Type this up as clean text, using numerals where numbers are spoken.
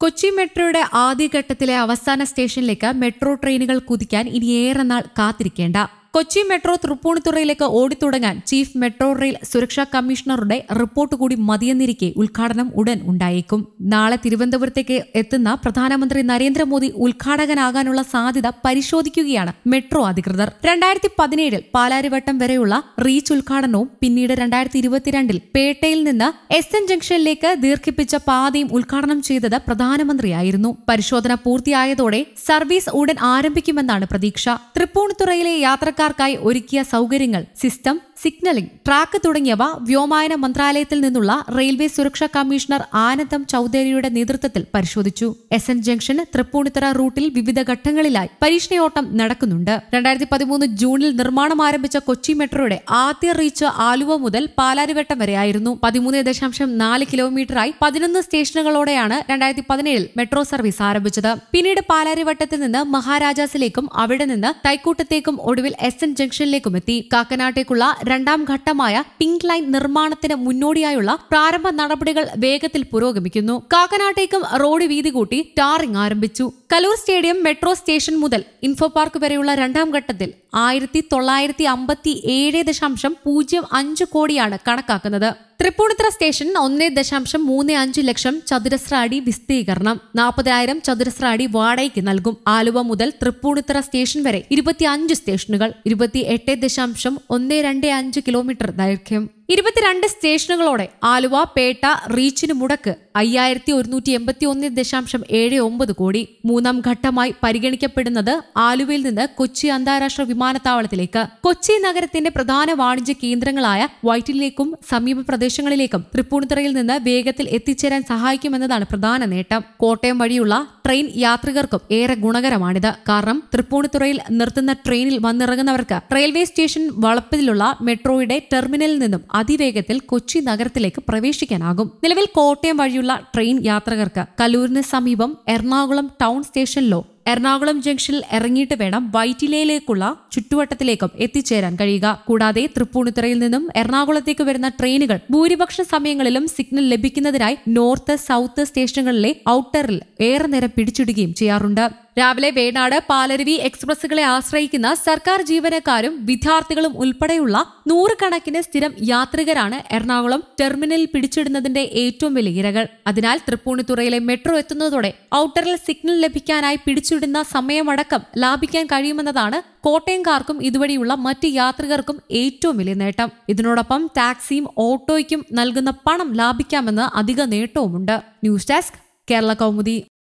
കൊച്ചി മെട്രോയുടെ ആദ്യഘട്ടത്തിലെ അവസാന സ്റ്റേഷനിലേക്ക് മെട്രോ ട്രെയിനുകൾ കുതിക്കാൻ ഇനി ഏറെ നാൾ കാത്തിരിക്കേണ്ട. കൊച്ചി മെട്രോ തൃപ്പൂണിത്തുറയിലേക്ക് ഓടിത്തുടങ്ങാൻ ചീഫ് മെട്രോ റെയിൽ സുരക്ഷാ കമ്മീഷണറുടെ റിപ്പോർട്ട് കൂടി മതിയെന്നിരിക്കെ ഉദ്ഘാടനം ഉടൻ ഉണ്ടായേക്കും. നാളെ തിരുവനന്തപുരത്തേക്ക് എത്തുന്ന പ്രധാനമന്ത്രി നരേന്ദ്രമോദി ഉദ്ഘാടകനാകാനുള്ള സാധ്യത പരിശോധിക്കുകയാണ് മെട്രോ അധികൃതർ. 2017 പാലാരിവട്ടം വരെയുള്ള റീച്ച് ഉദ്ഘാടനവും പിന്നീട് 2022 പേട്ടയിൽ നിന്ന് SN ജംഗ്ഷനിലേക്ക് ദീർഘിപ്പിച്ച പാതയും ഉദ്ഘാടനം ചെയ്തത് പ്രധാനമന്ത്രിയായിരുന്നു. പരിശോധന പൂർത്തിയായതോടെ സർവീസ് ഉടൻ ആരംഭിക്കുമെന്നാണ് പ്രതീക്ഷ. തൃപ്പൂണിത്തുറയിലെ യാത്രക്കാർക്കായി ഒരുക്കിയ സൗകര്യങ്ങൾ, സിസ്റ്റം, സിഗ്നലിംഗ്, ട്രാക്ക് തുടങ്ങിയവ വ്യോമയാന മന്ത്രാലയത്തിൽ നിന്നുള്ള റെയിൽവേ സുരക്ഷാ കമ്മീഷണർ ആനന്ദം ചൌധരിയുടെ നേതൃത്വത്തിൽ പരിശോധിച്ചു. SN ജംഗ്ഷൻ തൃപ്പൂണിത്തുറ റൂട്ടിൽ വിവിധ ഘട്ടങ്ങളിലായി പരീക്ഷണയോട്ടം നടക്കുന്നുണ്ട്. 2013 ജൂണിൽ നിർമ്മാണം ആരംഭിച്ച കൊച്ചി മെട്രോയുടെ ആദ്യ റീച്ച് ആലുവ മുതൽ പാലാരിവട്ടം വരെയായിരുന്നു. 13.4 കിലോമീറ്ററായി 11 സ്റ്റേഷനുകളോടെയാണ് 2017 മെട്രോ സർവീസ് ആരംഭിച്ചത്. പിന്നീട് പാലാരിവട്ടത്തിൽ നിന്ന് മഹാരാജാസിലേക്കും അവിടെ നിന്ന് തൈക്കൂട്ടത്തേക്കും ഒടുവിൽ SN ജംഗ്ഷനിലേക്കും എത്തി. കാക്കനാട്ടേക്കുള്ള രണ്ടാം ഘട്ടമായ പിങ്ക് ലൈൻ നിർമ്മാണത്തിന് മുന്നോടിയായുള്ള പ്രാരംഭ നടപടികൾ വേഗത്തിൽ പുരോഗമിക്കുന്നു. കാക്കനാട്ടേക്കും റോഡ് വീതി കൂട്ടി ടാറിംഗ് ആരംഭിച്ചു. കലൂർ സ്റ്റേഡിയം മെട്രോ സ്റ്റേഷൻ മുതൽ ഇൻഫോ പാർക്ക് വരെയുള്ള രണ്ടാം ഘട്ടത്തിൽ 1957.05 കോടിയാണ് കണക്കാക്കുന്നത്. തൃപ്പൂണിത്തുറ സ്റ്റേഷൻ 1.35 ലക്ഷം ചതുരശ്ര അടി വിസ്തീകരണം, 40,000 ചതുരശ്ര അടി വാടകയ്ക്ക് നൽകും. ആലുവ മുതൽ തൃപ്പൂണിത്തുറ സ്റ്റേഷൻ വരെ 25 സ്റ്റേഷനുകൾ, 28.125 കിലോമീറ്റർ ദൈർഘ്യം, 22 സ്റ്റേഷനുകളോടെ ആലുവ പേട്ട റീച്ചിന് മുടക്ക് 5181.79 കോടി. മൂന്നാം ഘട്ടമായി പരിഗണിക്കപ്പെടുന്നത് ആലുവയിൽ നിന്ന് കൊച്ചി അന്താരാഷ്ട്ര വിമാനത്താവളത്തിലേക്ക്. കൊച്ചി നഗരത്തിന്റെ പ്രധാന വാണിജ്യ കേന്ദ്രങ്ങളായ വൈറ്റിലേക്കും സമീപ പ്രദേശങ്ങളിലേക്കും തൃപ്പൂണിത്തുറയിൽ നിന്ന് വേഗത്തിൽ എത്തിച്ചേരാൻ സഹായിക്കുമെന്നതാണ് പ്രധാന നേട്ടം. കോട്ടയം വഴിയുള്ള ട്രെയിൻ യാത്രികർക്കും ഏറെ ഗുണകരമാണിത്. കാരണം തൃപ്പൂണിത്തുറയിൽ നിർത്തുന്ന ട്രെയിനിൽ വന്നിറങ്ങുന്നവർക്ക് റെയിൽവേ സ്റ്റേഷൻ വളപ്പിലുള്ള മെട്രോയുടെ ടെർമിനലിൽ നിന്നും അതിവേഗത്തിൽ കൊച്ചി നഗരത്തിലേക്ക് പ്രവേശിക്കാനാകും. നിലവിൽ കോട്ടയം വഴിയുള്ള ട്രെയിൻ യാത്രികർക്ക് കലൂരിന് സമീപം എറണാകുളം ടൗൺ സ്റ്റേഷനിലോ എറണാകുളം ജംഗ്ഷനിൽ ഇറങ്ങിയിട്ട് വേണം വൈറ്റിലയിലേക്കുള്ള ചുറ്റുവട്ടത്തിലേക്കും എത്തിച്ചേരാൻ കഴിയുക. കൂടാതെ തൃപ്പൂണിത്തുറയിൽ നിന്നും എറണാകുളത്തേക്ക് വരുന്ന ട്രെയിനുകൾ ഭൂരിപക്ഷ സമയങ്ങളിലും സിഗ്നൽ ലഭിക്കുന്നതിനായി നോർത്ത്, സൗത്ത് സ്റ്റേഷനുകളിലെ ഔട്ടറിൽ ഏറെ നേരം പിടിച്ചിടുകയും ചെയ്യാറുണ്ട്. രാവിലെ വേണാട്, പാലരുവി എക്സ്പ്രസുകളെ ആശ്രയിക്കുന്ന സർക്കാർ ജീവനക്കാരും വിദ്യാർത്ഥികളും ഉൾപ്പെടെയുള്ള നൂറുകണക്കിന് സ്ഥിരം യാത്രികരാണ് എറണാകുളം ടെർമിനലിൽ പിടിച്ചിടുന്നതിന്റെ ഏറ്റവും വലിയ ഇരകൾ. അതിനാൽ തൃപ്പൂണിത്തുറയിലെ മെട്രോ എത്തുന്നതോടെ ഔട്ടറിൽ സിഗ്നൽ ലഭിക്കാനായി പിടിച്ചിടുന്ന സമയമടക്കം ലാഭിക്കാൻ കഴിയുമെന്നതാണ് കോട്ടയംകാർക്കും ഇതുവഴിയുള്ള മറ്റ് യാത്രികർക്കും ഏറ്റവും വലിയ നേട്ടം. ഇതിനോടൊപ്പം ടാക്സിയും ഓട്ടോയ്ക്കും നൽകുന്ന പണം ലാഭിക്കാമെന്ന് അധിക നേട്ടവുമുണ്ട്. News desk, Kerala Kaumudi.